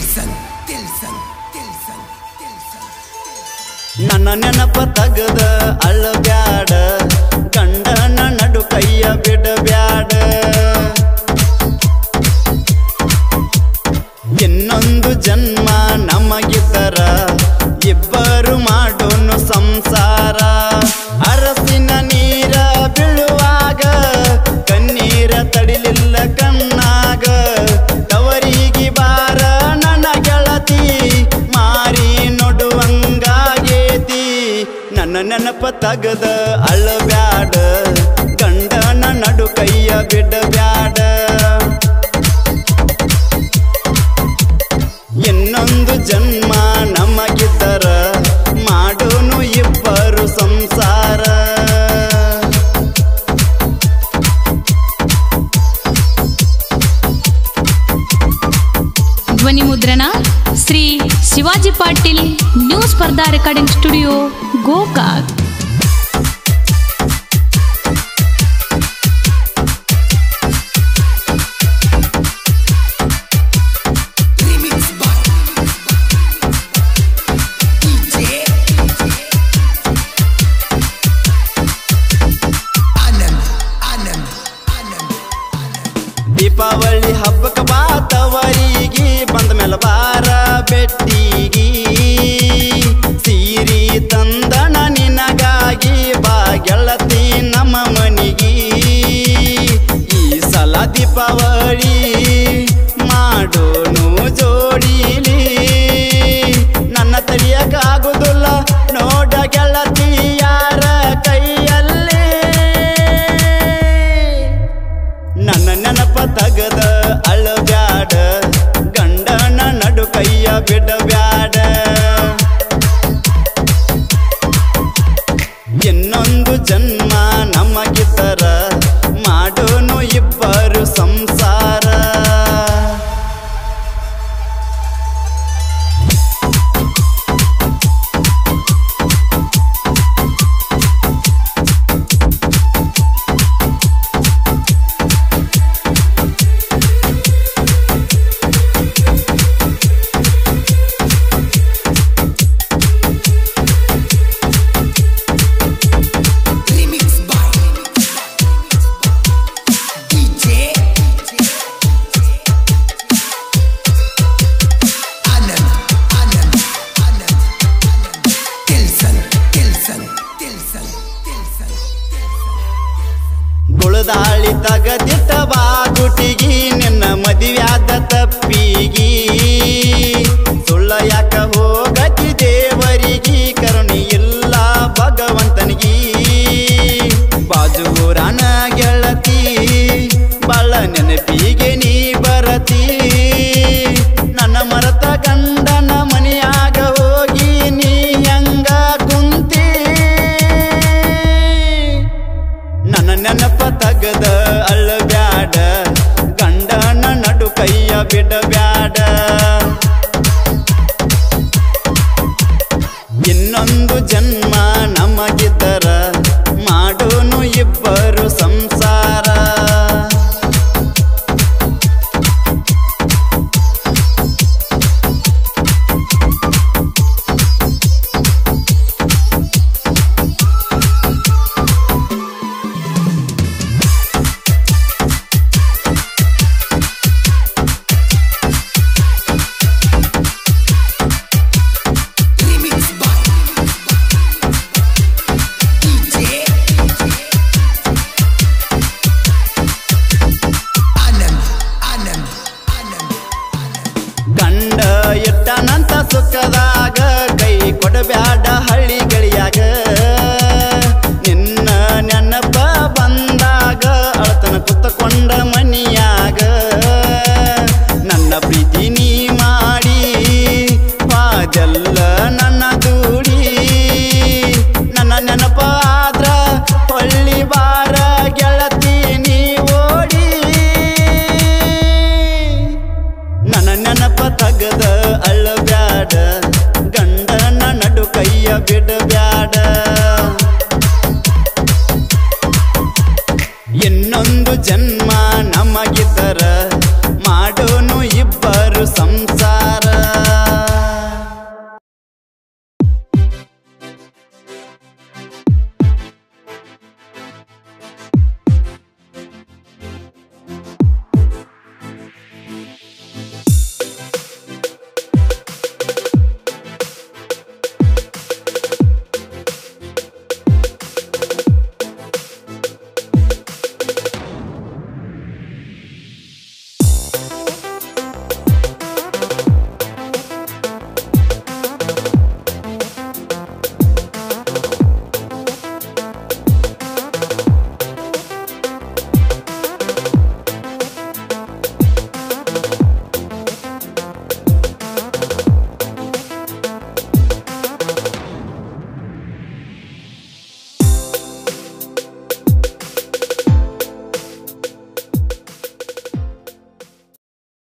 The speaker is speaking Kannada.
ನನ್ನ ನೆನಪ ತಗದ ಅಳಬ್ಯಾಡ ಗಂಡನ ನಡು ಕೈಯ ಬಿಡಬ್ಯಾಡ ಇನ್ನೊಂದು ಜನ್ಮ ನಮಗಿದ್ದರ ಇಬ್ಬರು ಮಾಡೋನು ಸಂಸಾರ ಅರಸಿನ ನೀರ ಬೀಳುವಾಗ ಕಣ್ಣೀರ ತಡಿಲಿಲ್ಲ ಕಣ್ಣಾಗ ತವರಿಗೆ ಬಾರ ನನ್ನ ಗೆಳತಿ ಮಾರಿ ನೋಡುವಂಗಾಗೇತಿ ನನ್ನ ನೆನಪ ತಗದ ಅಳಬ್ಯಾಡ ಗಂಡನ ನಡು ಕೈಯ ಬಿಡಬ್ಯಾಡ ಇನ್ನೊಂದು ಜನ್ಮ ನಮಗಿದ್ದರ ಮಾಡೋನು ಇಬ್ಬರು ಸಂಸಾರ ಧ್ವನಿ ಮುದ್ರಣ ಶ್ರೀ ಶಿವಾಜಿ ಪಾಟೀಲ್ ನ್ಯೂ ಸ್ಪರ್ಧಾ ರೆಕಾರ್ಡಿಂಗ್ ಸ್ಟುಡಿಯೋ ಗೋಕಾಕ್ ದೀಪಾವಳಿ ಹಬ್ಬಕ್ಕೆ ಬಾತವರಿಗೆ ಬಂದ ಮೇಲೆ ಬಾರ ಬೆಟ್ಟಿಗಿ ಸೀರಿ ತಂದನ ನಿನಗಾಗಿ ಬಾ ಗೆಳತಿ ನಮ್ಮ ಮನಿಗಿ ಈ ಸಲ ದೀಪಾವಳಿ ಮಾಡೋನು ಜೋಡಿಲಿ ನನ್ನ ತಡಿಯಕ್ಕಾಗುದಿಲ್ಲ ನೋಡ ಗೆಳತಿ ಯಾರ ಕೈಯಲ್ಲಿ ನನ್ನ ನೆನಪ ತಗದ ಅಳಬ್ಯಾಡ ಗಂಡನ ನಡು ಕೈಯ ಬಿಡಬ್ಯಾಡ ಇನ್ನೊಂದು ಜನ್ಮ ನಮಗಿದ್ದರ ಮಾಡೋನು ಇಬ್ಬರು ಸಂಸಾರ ಗುಳದಾಳಿ ತಗದಿಟ್ಟ ಬಾಗುಟಿಗಿ ನಿನ್ನ ಮದುವ್ಯಾದ ತಪ್ಪಿಗಿ ಸುಳ್ಳ ಯಾಕ ಹೋಗತಿ ದೇವರಿಗಿ ಕರುಣಿ ಇಲ್ಲ ಭಗವಂತನಿಗಿ ಬಾಜು ಊರನ ಗೆಳತಿ ಬಾಳ ನೆನಪಿಗೆ ನೀ ಬರತಿ ನನ್ನ ಮರತ ಗಂಡನ ಮನೆಯಾಗ ಹೋಗಿ ನೀ ಹೆಂಗ ಕುಂತಿ ನನ್ನ ನೆನಪ ತಗದ ಅಳಬ್ಯಾಡ ಗಂಡನ ನಡು ಕೈಯ ಬಿಡಬ್ಯಾಡ ಇನ್ನೊಂದು ಜನ್ಮ ನಮಗಿದ್ದರ ಮಾಡೋನು ಇಬ್ಬರು ಸಂಸಾರ ಗಂಡ ಇಟ್ಟನಂತ ಸುಖದಾಗ ಕೈ ಕೊಡಬ್ಯಾಡ